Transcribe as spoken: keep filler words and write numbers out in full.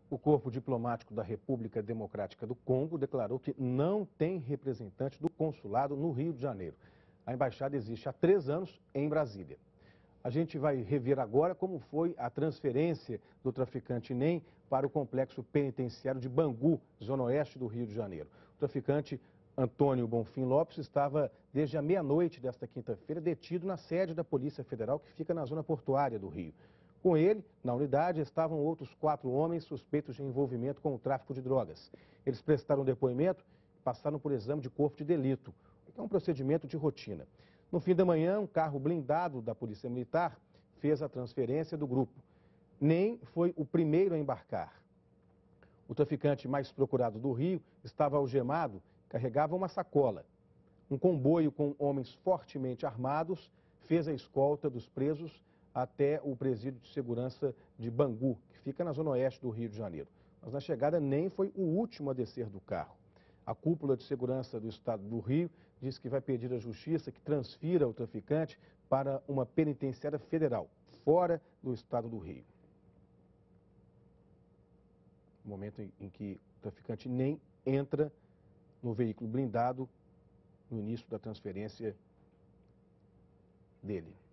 O Corpo Diplomático da República Democrática do Congo declarou que não tem representante do consulado no Rio de Janeiro. A embaixada existe há três anos em Brasília. A gente vai rever agora como foi a transferência do traficante Ném para o complexo penitenciário de Bangu, zona oeste do Rio de Janeiro. O traficante Antônio Bonfim Lopes estava desde a meia-noite desta quinta-feira detido na sede da Polícia Federal, que fica na zona portuária do Rio. Com ele, na unidade, estavam outros quatro homens suspeitos de envolvimento com o tráfico de drogas. Eles prestaram depoimento e passaram por exame de corpo de delito, que é um procedimento de rotina. No fim da manhã, um carro blindado da Polícia Militar fez a transferência do grupo. Nem foi o primeiro a embarcar. O traficante mais procurado do Rio estava algemado, carregava uma sacola. Um comboio com homens fortemente armados fez a escolta dos presos até o presídio de segurança de Bangu, que fica na zona oeste do Rio de Janeiro. Mas na chegada nem foi o último a descer do carro. A cúpula de segurança do estado do Rio diz que vai pedir à justiça que transfira o traficante para uma penitenciária federal, fora do estado do Rio. No momento em que o traficante nem entra no veículo blindado no início da transferência dele.